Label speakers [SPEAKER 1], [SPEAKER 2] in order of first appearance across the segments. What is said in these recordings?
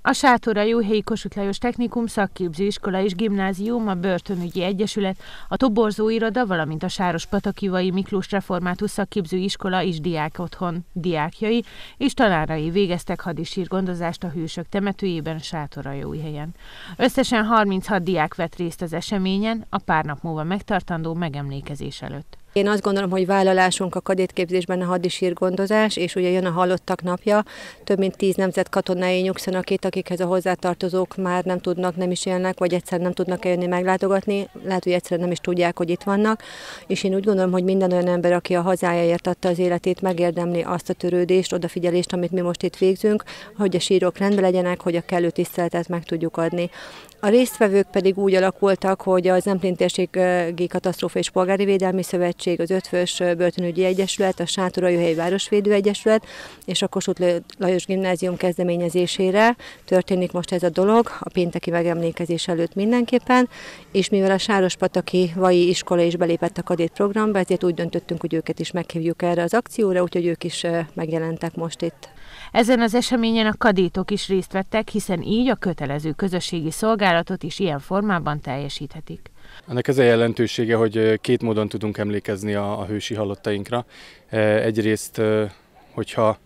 [SPEAKER 1] A Sátoraljóhelyi Kossuth Lajos Technikum, Szakképzőiskola és Gimnázium, a Börtönügyi Egyesület, a Toborzó Iroda, valamint a Sárospataki Vai Miklós Református Szakképzőiskola és Diákotthon diákjai és tanárai végeztek hadisírgondozást a Hősök temetőjében Sátoraljóhelyen. Összesen 36 diák vett részt az eseményen, a pár nap múlva megtartandó megemlékezés előtt.
[SPEAKER 2] Én azt gondolom, hogy vállalásunk a kadétképzésben a hadisírgondozás, és ugye jön a halottak napja, több mint 10 nemzet katonái nyugszanak itt, akikhez a hozzátartozók már nem tudnak, nem is élnek, vagy egyszerűen nem tudnak eljönni meglátogatni, lehet, hogy egyszerűen nem is tudják, hogy itt vannak, és én úgy gondolom, hogy minden olyan ember, aki a hazájáért adta az életét, megérdemli azt a törődést, odafigyelést, amit mi most itt végzünk, hogy a sírok rendben legyenek, hogy a kellő tiszteletet meg tudjuk adni. A résztvevők pedig úgy alakultak, hogy az Zemplén Térségi Katasztrófa és Polgári Védelmi Szövetség, az Ötvös Börtönügyi Egyesület, a Sátoraljóhelyi Városvédő Egyesület és a Kossuth Lajos Gimnázium kezdeményezésére történik most ez a dolog, a pénteki megemlékezés előtt mindenképpen, és mivel a Sárospataki Vai Iskola is belépett a kadét programba, ezért úgy döntöttünk, hogy őket is meghívjuk erre az akcióra, úgyhogy ők is megjelentek most itt.
[SPEAKER 1] Ezen az eseményen a kadétok is részt vettek, hiszen így a kötelező közösségi szolgálatot is ilyen formában teljesíthetik.
[SPEAKER 3] Ennek ez a jelentősége, hogy két módon tudunk emlékezni a hősi halottainkra. Egyrészt, hogyha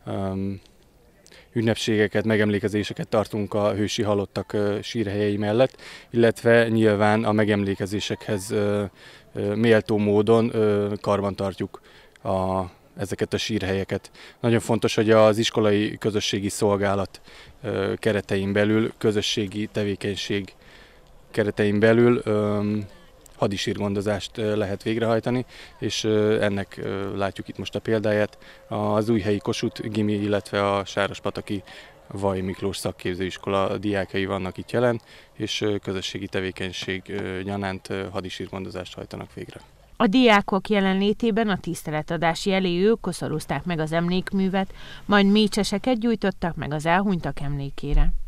[SPEAKER 3] ünnepségeket, megemlékezéseket tartunk a hősi halottak sírhelyei mellett, illetve nyilván a megemlékezésekhez méltó módon karbantartjuk ezeket a sírhelyeket. Nagyon fontos, hogy az iskolai közösségi szolgálat keretein belül, közösségi tevékenység keretein belül hadisírgondozást lehet végrehajtani, és ennek látjuk itt most a példáját. Az Újhelyi Kossuth Gimi, illetve a Sárospataki Vai Miklós Szakképzőiskola diákjai vannak itt jelen, és közösségi tevékenység gyanánt hadisírgondozást hajtanak végre.
[SPEAKER 1] A diákok jelenlétében a tiszteletadási elejéül koszorúzták meg az emlékművet, majd mécseseket gyújtottak meg az elhunytak emlékére.